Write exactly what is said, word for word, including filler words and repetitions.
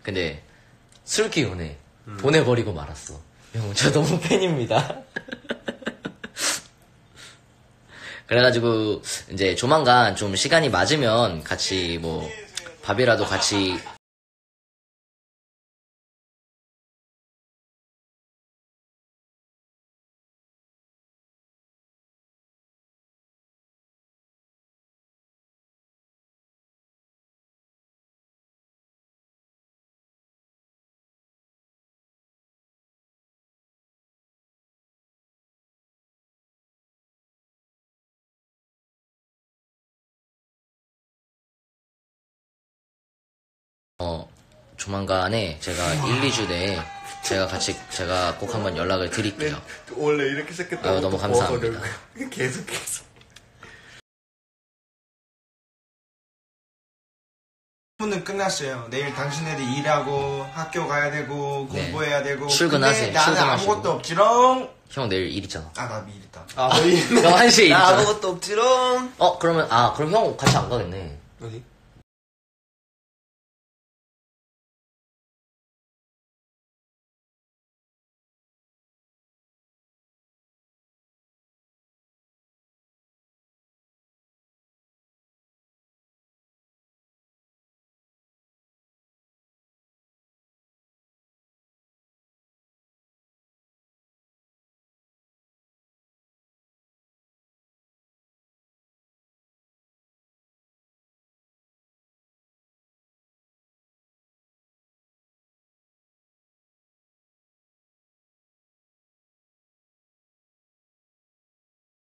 근데 슬기 연애 음. 보내버리고 말았어. 형, 저 너무 팬입니다. 그래가지고 이제 조만간 좀 시간이 맞으면 같이 뭐 밥이라도 같이 어 조만간에 제가 일, 이 주 내에 제가 같이 제가 꼭 한번 연락을 드릴게요. 원래 이렇게 시작했다고. 아유, 너무 감사합니다. 계속 계속. 오늘 끝났어요. 내일 당신네들 일하고 학교 가야 되고 네. 공부해야 되고. 출근하세요. 나는 출근하시고. 아무것도 없지롱. 형 내일 일 있잖아. 아, 나 미리 있다. 아, 형 한 시에 일 나 있잖아. 아무것도 없지롱. 어 그러면 아 그럼 형 같이 안 가겠네. 어디?